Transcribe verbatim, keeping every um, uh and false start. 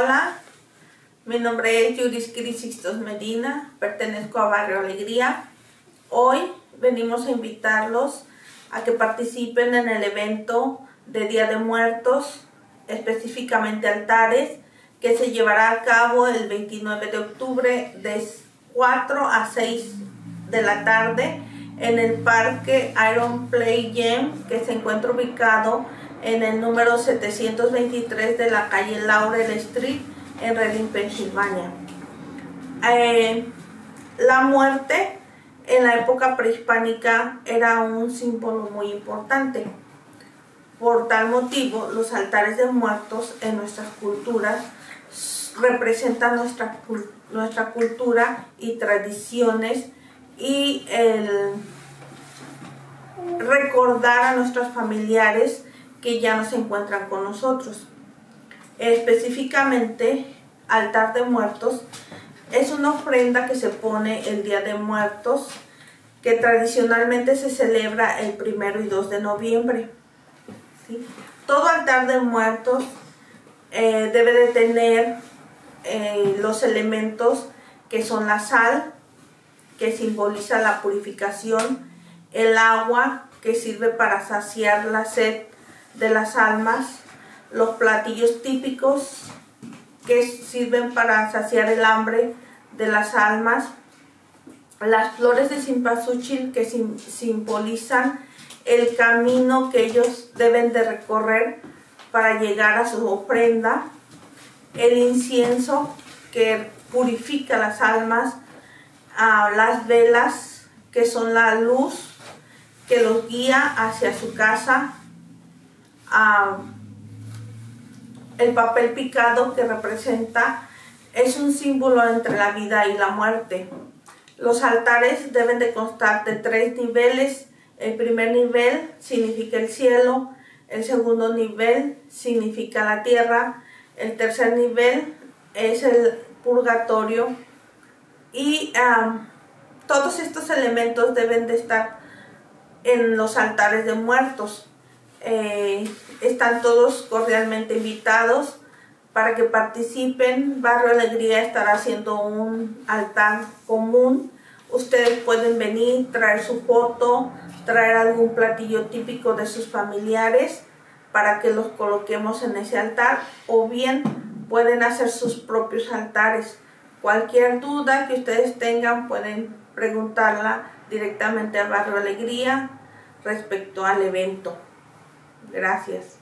Hola, mi nombre es Judith Crisistos Medina, pertenezco a Barrio Alegría. Hoy venimos a invitarlos a que participen en el evento de Día de Muertos, específicamente altares, que se llevará a cabo el veintinueve de octubre de cuatro a seis de la tarde en el Parque Iron Play Gym, que se encuentra ubicado en el número setecientos veintitrés de la calle Laurel Street en Reading, Pensilvania. Eh, la muerte en la época prehispánica era un símbolo muy importante. Por tal motivo, los altares de muertos en nuestras culturas representan nuestra, nuestra cultura y tradiciones y el recordar a nuestros familiares que ya no se encuentran con nosotros. Específicamente, altar de muertos es una ofrenda que se pone el Día de Muertos, que tradicionalmente se celebra el primero y dos de noviembre. ¿Sí? Todo altar de muertos eh, debe de tener eh, los elementos que son la sal, que simboliza la purificación, el agua, que sirve para saciar la sed de las almas, los platillos típicos, que sirven para saciar el hambre de las almas, las flores de cempasúchil, que sim simbolizan el camino que ellos deben de recorrer para llegar a su ofrenda, el incienso, que purifica las almas, uh, las velas, que son la luz que los guía hacia su casa, uh, el papel picado, que representa, es un símbolo entre la vida y la muerte. Los altares deben de constar de tres niveles. El primer nivel significa el cielo, el segundo nivel significa la tierra, el tercer nivel es el purgatorio y um, todos estos elementos deben de estar en los altares de muertos. Eh, están todos cordialmente invitados para que participen. Barrio Alegría estará haciendo un altar común. Ustedes pueden venir, traer su foto, traer algún platillo típico de sus familiares para que los coloquemos en ese altar, o bien pueden hacer sus propios altares. Cualquier duda que ustedes tengan pueden preguntarla directamente a Barrio Alegría respecto al evento. Gracias.